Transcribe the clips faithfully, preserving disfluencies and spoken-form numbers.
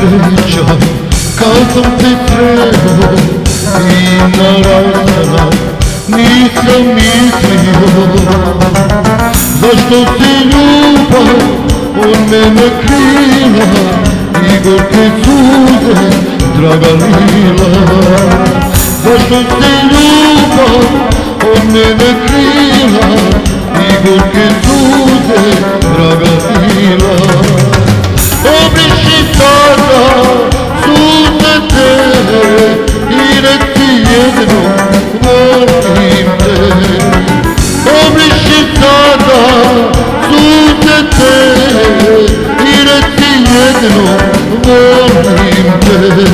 sreća kad sam te trebao i na rastanak nisam mislio. Zašto si ljubav od mene krila i gorke suze, draga lila? Zašto si ljubav od mene krila i gorke suze, draga lila? Obriši sada suze te i reci jedno volim te. Obriši sada suze te i reci jedno volim te.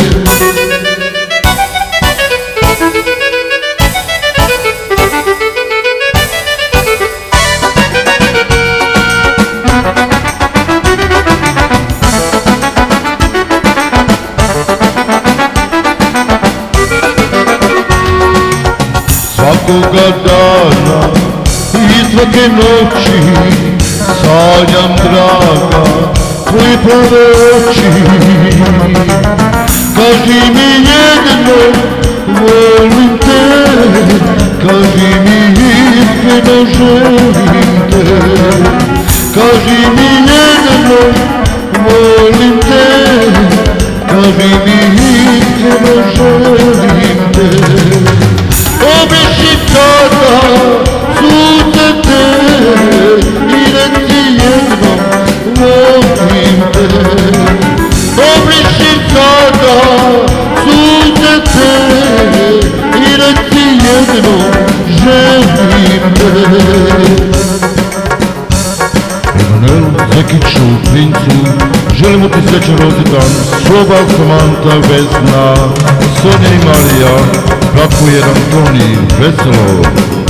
Svakoga dana i svake noći sanjam, draga, tvoje plave oči. Kaži mi jedno volim te, kaži mi iskreno želim te. Kaži mi jedno volim te, kaži mi iskreno želim te. Obriši sada suze te i reci jedno volim te. Obriši sada suze te i reci jedno želim te. Emanuelu, Zekiću, Princu, želimo ti srećan rođendan. Soba, Samanta, Vesna, Sonja i Marija, Bratko je Antoni, veselo.